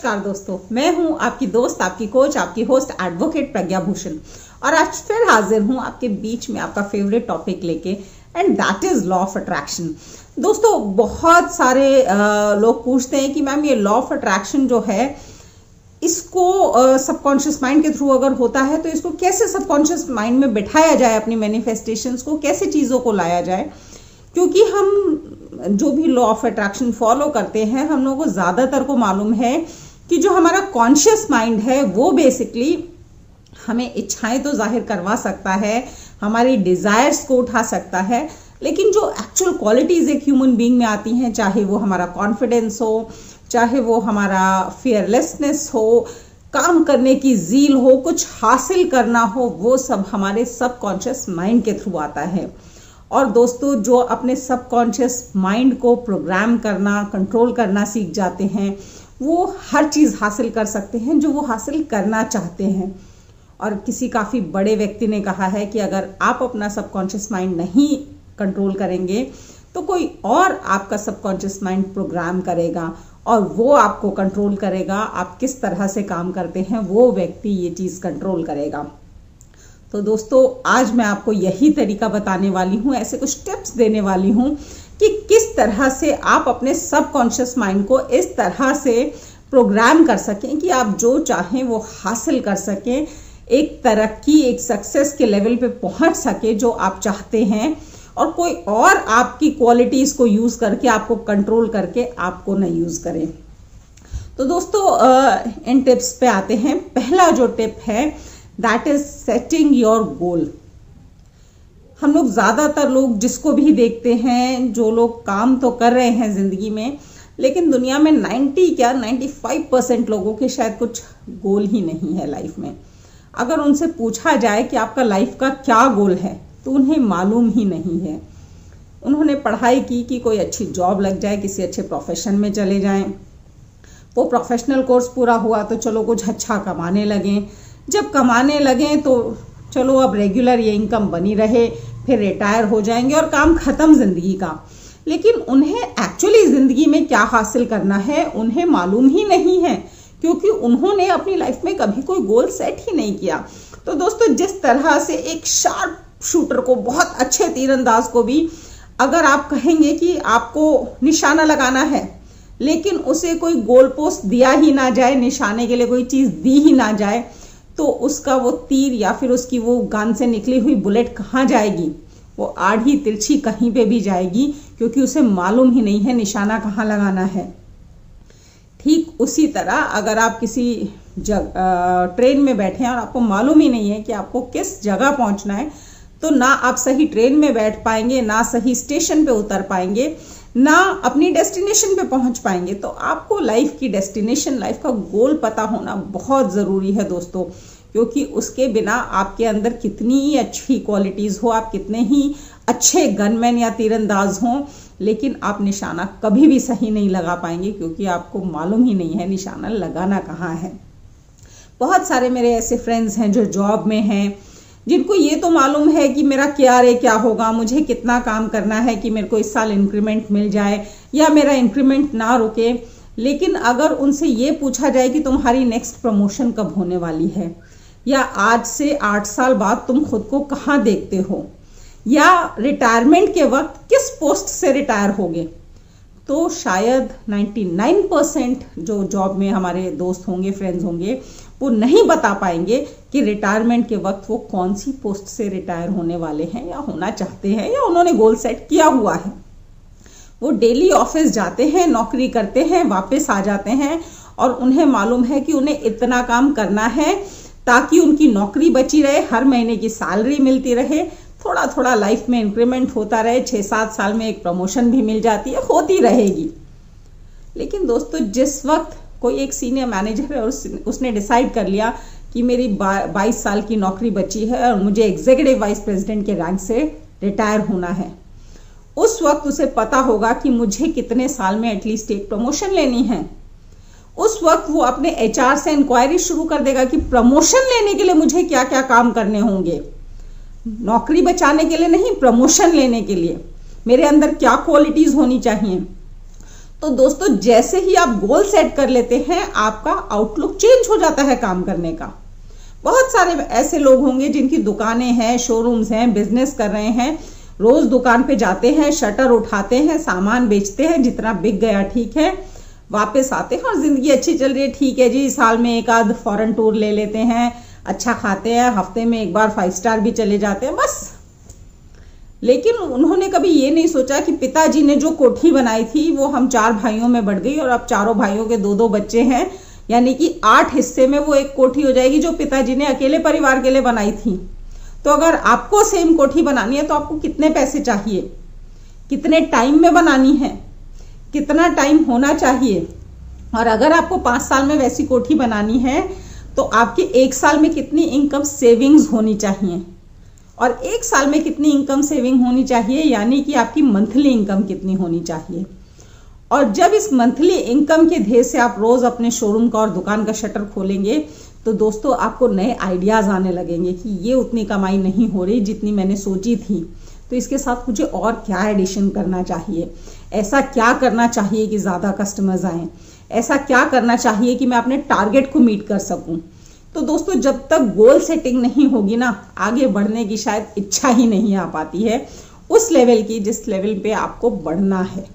नमस्कार दोस्तों, मैं हूं आपकी दोस्त, आपकी कोच, आपकी होस्ट एडवोकेट प्रज्ञा भूषण और आज फिर हाजिर हूं आपके बीच में आपका फेवरेट टॉपिक लेके and that is law of attraction. दोस्तों, बहुत सारे लोग पूछते हैं कि मैम ये लॉ ऑफ अट्रैक्शन जो है इसको सबकॉन्शियस माइंड के थ्रू अगर होता है तो इसको कैसे सबकॉन्शियस माइंड में बिठाया जाए, अपनी मैनिफेस्टेशंस को कैसे चीज़ों को लाया जाए। क्योंकि हम जो भी लॉ ऑफ अट्रैक्शन फॉलो करते हैं, हम लोगों को ज़्यादातर को मालूम है कि जो हमारा कॉन्शियस माइंड है वो बेसिकली हमें इच्छाएं तो जाहिर करवा सकता है, हमारी डिज़ायर्स को उठा सकता है, लेकिन जो एक्चुअल क्वालिटीज़ एक ह्यूमन बीइंग में आती हैं, चाहे वो हमारा कॉन्फिडेंस हो, चाहे वो हमारा फियरलेसनेस हो, काम करने की ज़ील हो, कुछ हासिल करना हो, वो सब हमारे सबकॉन्शियस माइंड के थ्रू आता है। और दोस्तों, जो अपने सबकॉन्शियस माइंड को प्रोग्राम करना, कंट्रोल करना सीख जाते हैं, वो हर चीज़ हासिल कर सकते हैं जो वो हासिल करना चाहते हैं। और किसी काफ़ी बड़े व्यक्ति ने कहा है कि अगर आप अपना सबकॉन्शियस माइंड नहीं कंट्रोल करेंगे तो कोई और आपका सबकॉन्शियस माइंड प्रोग्राम करेगा और वो आपको कंट्रोल करेगा। आप किस तरह से काम करते हैं वो व्यक्ति ये चीज़ कंट्रोल करेगा। तो दोस्तों, आज मैं आपको यही तरीका बताने वाली हूँ, ऐसे कुछ टिप्स देने वाली हूँ कि किस तरह से आप अपने सबकॉन्शियस माइंड को इस तरह से प्रोग्राम कर सकें कि आप जो चाहें वो हासिल कर सकें, एक तरक्की, एक सक्सेस के लेवल पे पहुंच सके जो आप चाहते हैं, और कोई और आपकी क्वालिटीज़ को यूज़ करके, आपको कंट्रोल करके आपको न यूज़ करें। तो दोस्तों, इन टिप्स पे आते हैं। पहला जो टिप है that is setting your goal. हम लोग ज़्यादातर लोग जिसको भी देखते हैं, जो लोग काम तो कर रहे हैं ज़िंदगी में, लेकिन दुनिया में 95% लोगों के शायद कुछ गोल ही नहीं है लाइफ में। अगर उनसे पूछा जाए कि आपका लाइफ का क्या गोल है तो उन्हें मालूम ही नहीं है। उन्होंने पढ़ाई की कि कोई अच्छी जॉब लग जाए, किसी अच्छे प्रोफेशन में चले जाएं, वो प्रोफेशनल कोर्स पूरा हुआ तो चलो कुछ अच्छा कमाने लगें, जब कमाने लगें तो चलो अब रेगुलर ये इनकम बनी रहे, फिर रिटायर हो जाएंगे और काम खत्म ज़िंदगी का। लेकिन उन्हें एक्चुअली ज़िंदगी में क्या हासिल करना है उन्हें मालूम ही नहीं है, क्योंकि उन्होंने अपनी लाइफ में कभी कोई गोल सेट ही नहीं किया। तो दोस्तों, जिस तरह से एक शार्प शूटर को, बहुत अच्छे तीरंदाज को भी अगर आप कहेंगे कि आपको निशाना लगाना है, लेकिन उसे कोई गोल पोस्ट दिया ही ना जाए, निशाने के लिए कोई चीज़ दी ही ना जाए, तो उसका वो तीर या फिर उसकी वो गन से निकली हुई बुलेट कहाँ जाएगी? वो आड़ी तिरछी कहीं पे भी जाएगी, क्योंकि उसे मालूम ही नहीं है निशाना कहाँ लगाना है। ठीक उसी तरह अगर आप किसी ट्रेन में बैठे हैं और आपको मालूम ही नहीं है कि आपको किस जगह पहुंचना है, तो ना आप सही ट्रेन में बैठ पाएंगे, ना सही स्टेशन पे उतर पाएंगे, ना अपनी डेस्टिनेशन पे पहुंच पाएंगे। तो आपको लाइफ की डेस्टिनेशन, लाइफ का गोल पता होना बहुत ज़रूरी है दोस्तों, क्योंकि उसके बिना आपके अंदर कितनी ही अच्छी क्वालिटीज़ हो, आप कितने ही अच्छे गनमैन या तीरंदाज हों, लेकिन आप निशाना कभी भी सही नहीं लगा पाएंगे, क्योंकि आपको मालूम ही नहीं है निशाना लगाना कहाँ है। बहुत सारे मेरे ऐसे फ्रेंड्स हैं जो जॉब में हैं, जिनको ये तो मालूम है कि मेरा क्या होगा, मुझे कितना काम करना है कि मेरे को इस साल इंक्रीमेंट मिल जाए या मेरा इंक्रीमेंट ना रुके। लेकिन अगर उनसे ये पूछा जाए कि तुम्हारी नेक्स्ट प्रमोशन कब होने वाली है, या आज से 8 साल बाद तुम खुद को कहाँ देखते हो, या रिटायरमेंट के वक्त किस पोस्ट से रिटायर होगे, तो शायद 99% जो जॉब में हमारे दोस्त होंगे, फ्रेंड्स होंगे, वो नहीं बता पाएंगे कि रिटायरमेंट के वक्त वो कौन सी पोस्ट से रिटायर होने वाले हैं या होना चाहते हैं, या उन्होंने गोल सेट किया हुआ है। वो डेली ऑफिस जाते हैं, नौकरी करते हैं, वापस आ जाते हैं और उन्हें मालूम है कि उन्हें इतना काम करना है ताकि उनकी नौकरी बची रहे, हर महीने की सैलरी मिलती रहे, थोड़ा थोड़ा लाइफ में इंक्रीमेंट होता रहे, 6-7 साल में एक प्रमोशन भी मिल जाती है, होती रहेगी। लेकिन दोस्तों, जिस वक्त कोई एक सीनियर मैनेजर है और उसने डिसाइड कर लिया कि मेरी 22 साल की नौकरी बची है और मुझे एग्जीक्यूटिव वाइस प्रेसिडेंट के रैंक से रिटायर होना है, उस वक्त उसे पता होगा कि मुझे कितने साल में एटलीस्ट एक प्रमोशन लेनी है। उस वक्त वो अपने HR से इंक्वायरी शुरू कर देगा कि प्रमोशन लेने के लिए मुझे क्या क्या काम करने होंगे, नौकरी बचाने के लिए नहीं, प्रमोशन लेने के लिए मेरे अंदर क्या क्वालिटीज होनी चाहिए। तो दोस्तों जैसे ही आप गोल सेट कर लेते हैं आपका आउटलुक चेंज हो जाता है काम करने का। बहुत सारे ऐसे लोग होंगे जिनकी दुकानें हैं, शोरूम्स हैं, बिजनेस कर रहे हैं, रोज दुकान पे जाते हैं, शटर उठाते हैं, सामान बेचते हैं, जितना बिक गया ठीक है, वापस आते हैं और जिंदगी अच्छी चल रही है, ठीक है जी, साल में एक आध फॉरेन टूर ले लेते हैं, अच्छा खाते हैं, हफ्ते में एक बार 5 स्टार भी चले जाते हैं, बस। लेकिन उन्होंने कभी ये नहीं सोचा कि पिताजी ने जो कोठी बनाई थी वो हम 4 भाइयों में बढ़ गई और अब चारों भाइयों के 2-2 बच्चे हैं, यानी कि 8 हिस्से में वो एक कोठी हो जाएगी जो पिताजी ने अकेले परिवार के लिए बनाई थी। तो अगर आपको सेम कोठी बनानी है तो आपको कितने पैसे चाहिए, कितने टाइम में बनानी है, कितना टाइम होना चाहिए, और अगर आपको 5 साल में वैसी कोठी बनानी है तो आपके 1 साल में कितनी इनकम सेविंग्स होनी चाहिए, और 1 साल में कितनी इनकम सेविंग होनी चाहिए, यानी कि आपकी मंथली इनकम कितनी होनी चाहिए। और जब इस मंथली इनकम के ध्येय से आप रोज अपने शोरूम का और दुकान का शटर खोलेंगे तो दोस्तों आपको नए आइडियाज आने लगेंगे कि ये उतनी कमाई नहीं हो रही जितनी मैंने सोची थी, तो इसके साथ मुझे और क्या एडिशन करना चाहिए, ऐसा क्या करना चाहिए कि ज्यादा कस्टमर्स आए, ऐसा क्या करना चाहिए कि मैं अपने टारगेट को मीट कर सकूं। तो दोस्तों जब तक गोल सेटिंग नहीं होगी ना, आगे बढ़ने की शायद इच्छा ही नहीं आ पाती है उस लेवल की जिस लेवल पे आपको बढ़ना है।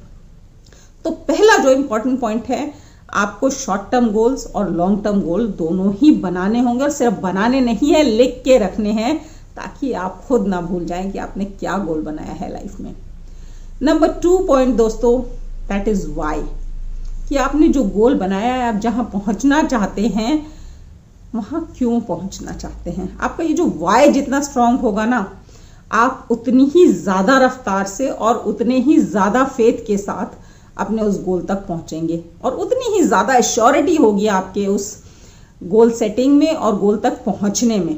तो पहला जो इंपॉर्टेंट पॉइंट है, आपको शॉर्ट टर्म गोल्स और लॉन्ग टर्म गोल दोनों ही बनाने होंगे, और सिर्फ बनाने नहीं है, लिख के रखने हैं ताकि आप खुद ना भूल जाएं कि आपने क्या गोल बनाया है लाइफ में। नंबर 2 पॉइंट दोस्तों, दैट इज वाई, कि आपने जो गोल बनाया है, आप जहां पहुंचना चाहते हैं वहां क्यों पहुंचना चाहते हैं। आपका ये जो वाई जितना स्ट्रांग होगा ना, आप उतनी ही ज्यादा रफ्तार से और उतने ही ज्यादा फेथ के साथ अपने उस गोल तक पहुंचेंगे, और उतनी ही ज्यादा एश्योरिटी होगी आपके उस गोल सेटिंग में और गोल तक पहुंचने में।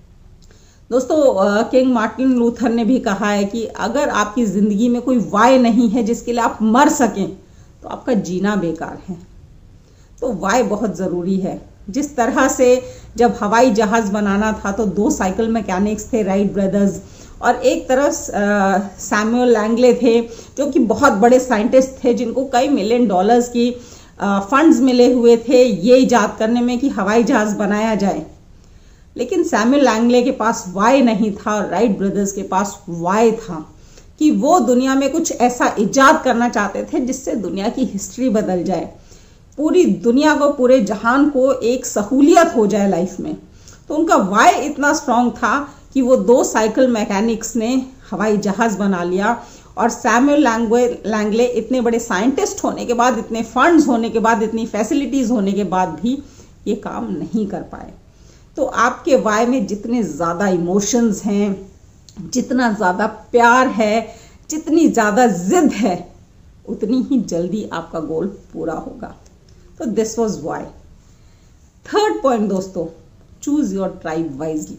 दोस्तों किंग मार्टिन लूथर ने भी कहा है कि अगर आपकी जिंदगी में कोई वाई नहीं है जिसके लिए आप मर सकें तो आपका जीना बेकार है। तो वाई बहुत जरूरी है। जिस तरह से जब हवाई जहाज बनाना था तो 2 साइकिल मैकेनिक्स थे, राइट ब्रदर्स, और एक तरफ सैमुअल लैंगले थे जो कि बहुत बड़े साइंटिस्ट थे जिनको कई $1 मिलियन की फंड्स मिले हुए थे ये इजाद करने में कि हवाई जहाज बनाया जाए। लेकिन सैमुअल लैंगले के पास वाई नहीं था, राइट ब्रदर्स के पास वाई था कि वो दुनिया में कुछ ऐसा इजाद करना चाहते थे जिससे दुनिया की हिस्ट्री बदल जाए, पूरी दुनिया को, पूरे जहान को एक सहूलियत हो जाए लाइफ में। तो उनका वाई इतना स्ट्रांग था कि वो 2 साइकिल मैकेनिक्स ने हवाई जहाज बना लिया, और सैमुअल लैंगले इतने बड़े साइंटिस्ट होने के बाद, इतने फंड्स होने के बाद, इतनी फैसिलिटीज होने के बाद भी ये काम नहीं कर पाए। तो आपके वाई में जितने ज्यादा इमोशंस हैं, जितना ज्यादा प्यार है, जितनी ज्यादा जिद है, उतनी ही जल्दी आपका गोल पूरा होगा। तो this was why. 3rd point दोस्तों, चूज योर ट्राइब वाइजली,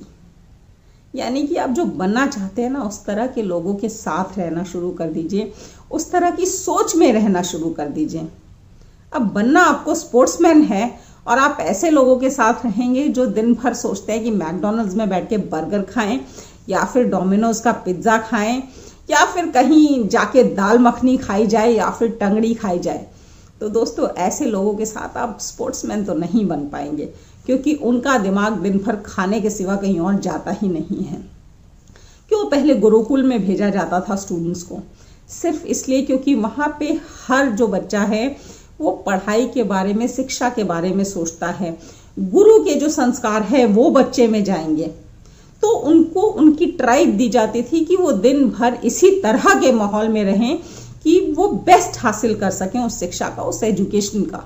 यानी कि आप जो बनना चाहते हैं ना उस तरह के लोगों के साथ रहना शुरू कर दीजिए, उस तरह की सोच में रहना शुरू कर दीजिए। अब बनना आपको स्पोर्ट्समैन है और आप ऐसे लोगों के साथ रहेंगे जो दिन भर सोचते हैं कि मैकडॉनल्ड्स में बैठ के बर्गर खाएं, या फिर डोमिनोज का पिज्जा खाएं, या फिर कहीं जाके दाल मखनी खाई जाए, या फिर टंगड़ी खाई जाए। तो दोस्तों ऐसे लोगों के साथ आप स्पोर्ट्समैन तो नहीं बन पाएंगे, क्योंकि उनका दिमाग दिन भर खाने के सिवा कहीं और जाता ही नहीं है। क्यों पहले गुरुकुल में भेजा जाता था स्टूडेंट्स को? सिर्फ इसलिए क्योंकि वहां पे हर जो बच्चा है वो पढ़ाई के बारे में, शिक्षा के बारे में सोचता है, गुरु के जो संस्कार है वो बच्चे में जाएंगे। तो उनको उनकी ट्राइब दी जाती थी कि वो दिन भर इसी तरह के माहौल में रहें कि वो बेस्ट हासिल कर सकें उस शिक्षा का, उस एजुकेशन का।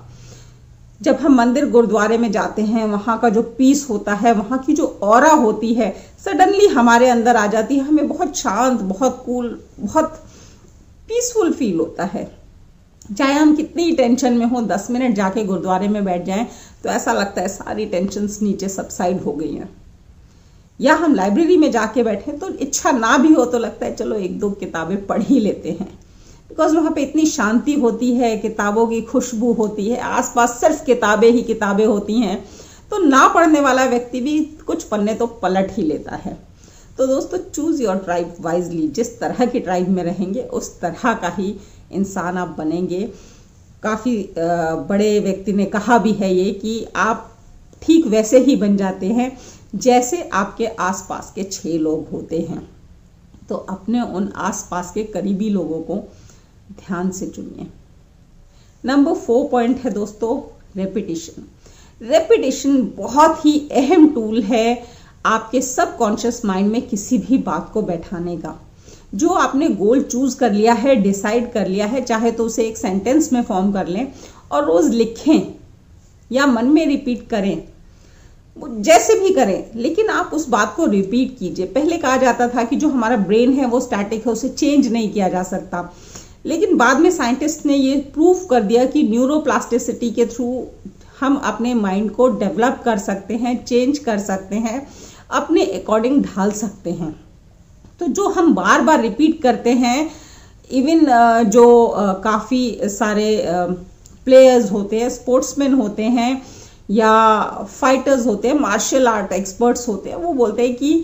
जब हम मंदिर गुरुद्वारे में जाते हैं, वहां का जो पीस होता है, वहां की जो ऑरा होती है, सडनली हमारे अंदर आ जाती है। हमें बहुत शांत, बहुत कूल, बहुत पीसफुल फील होता है। चाहे हम कितनी टेंशन में हो, 10 मिनट जाके गुरुद्वारे में बैठ जाएं तो ऐसा लगता है सारी टेंशन्स नीचे सबसाइड हो गई हैं। या हम लाइब्रेरी में जाके बैठे तो इच्छा ना भी हो तो लगता है चलो 1-2 किताबें पढ़ ही लेते हैं, बिकॉज वहां पे इतनी शांति होती है, किताबों की खुशबू होती है, आसपास सिर्फ किताबें ही किताबें होती हैं। तो ना पढ़ने वाला व्यक्ति भी कुछ पन्ने तो पलट ही लेता है। तो दोस्तों चूज योर ट्राइब वाइजली। जिस तरह की ट्राइब में रहेंगे उस तरह का ही इंसान आप बनेंगे। काफी बड़े व्यक्ति ने कहा भी है ये कि आप ठीक वैसे ही बन जाते हैं जैसे आपके आसपास के 6 लोग होते हैं। तो अपने उन आसपास के करीबी लोगों को ध्यान से चुनिए। नंबर 4 पॉइंट है दोस्तों, रेपिटेशन। रेपिटेशन बहुत ही अहम टूल है आपके सबकॉन्शियस माइंड में किसी भी बात को बैठाने का। जो आपने गोल चूज कर लिया है, डिसाइड कर लिया है, चाहे तो उसे एक सेंटेंस में फॉर्म कर लें और रोज लिखें या मन में रिपीट करें, जैसे भी करें, लेकिन आप उस बात को रिपीट कीजिए। पहले कहा जाता था कि जो हमारा ब्रेन है वो स्टैटिक है, उसे चेंज नहीं किया जा सकता, लेकिन बाद में साइंटिस्ट ने ये प्रूव कर दिया कि न्यूरोप्लास्टिसिटी के थ्रू हम अपने माइंड को डेवलप कर सकते हैं, चेंज कर सकते हैं, अपने अकॉर्डिंग ढाल सकते हैं। तो जो हम बार बार रिपीट करते हैं, इवन जो काफ़ी सारे प्लेयर्स होते हैं, स्पोर्ट्समैन होते हैं या फाइटर्स होते हैं, मार्शल आर्ट एक्सपर्ट्स होते हैं, वो बोलते हैं कि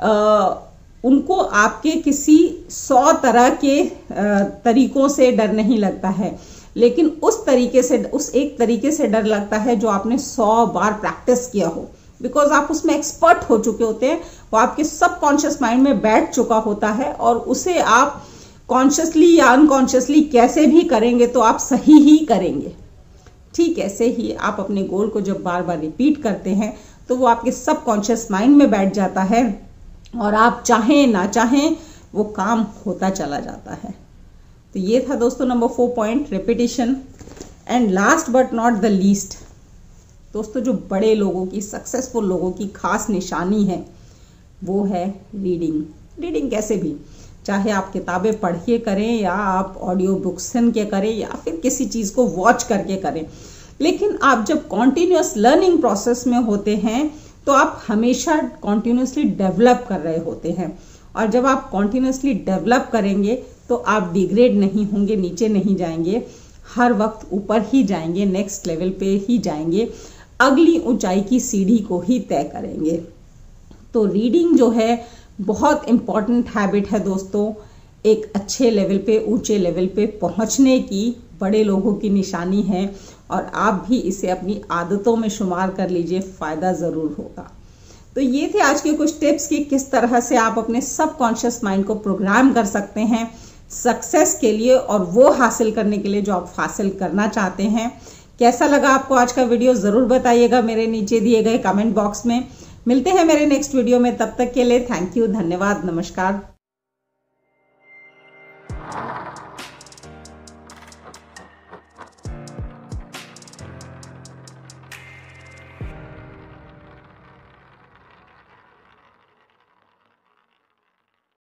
उनको आपके किसी 100 तरह के तरीकों से डर नहीं लगता है, लेकिन उस एक तरीके से डर लगता है जो आपने 100 बार प्रैक्टिस किया हो। बिकॉज आप उसमें एक्सपर्ट हो चुके होते हैं, वो आपके सबकॉन्शियस माइंड में बैठ चुका होता है और उसे आप कॉन्शियसली या अनकॉन्शियसली कैसे भी करेंगे तो आप सही ही करेंगे। ठीक ऐसे ही आप अपने गोल को जब बार बार रिपीट करते हैं तो वो आपके सबकॉन्शियस माइंड में बैठ जाता है और आप चाहें ना चाहें वो काम होता चला जाता है। तो ये था दोस्तों number 4 point, repetition. And last but not the least दोस्तों, जो बड़े लोगों की, सक्सेसफुल लोगों की खास निशानी है वो है रीडिंग। रीडिंग कैसे भी, चाहे आप किताबें पढ़ के करें या आप ऑडियो बुक्स सुन के करें या फिर किसी चीज़ को वॉच करके करें, लेकिन आप जब कॉन्टिन्यूस लर्निंग प्रोसेस में होते हैं तो आप हमेशा कॉन्टिन्यूसली डेवलप कर रहे होते हैं। और जब आप कॉन्टिन्यूसली डेवलप करेंगे तो आप डिग्रेड नहीं होंगे, नीचे नहीं जाएंगे, हर वक्त ऊपर ही जाएंगे, नेक्स्ट लेवल पे ही जाएंगे, अगली ऊंचाई की सीढ़ी को ही तय करेंगे। तो रीडिंग जो है बहुत इम्पॉर्टेंट हैबिट है दोस्तों, एक अच्छे लेवल पे, ऊंचे लेवल पे पहुंचने की बड़े लोगों की निशानी है और आप भी इसे अपनी आदतों में शुमार कर लीजिए, फायदा जरूर होगा। तो ये थे आज के कुछ टिप्स कि किस तरह से आप अपने सबकॉन्शियस माइंड को प्रोग्राम कर सकते हैं सक्सेस के लिए और वो हासिल करने के लिए जो आप हासिल करना चाहते हैं। कैसा लगा आपको आज का वीडियो जरूर बताइएगा मेरे नीचे दिए गए कमेंट बॉक्स में। मिलते हैं मेरे नेक्स्ट वीडियो में, तब तक के लिए थैंक यू, धन्यवाद, नमस्कार।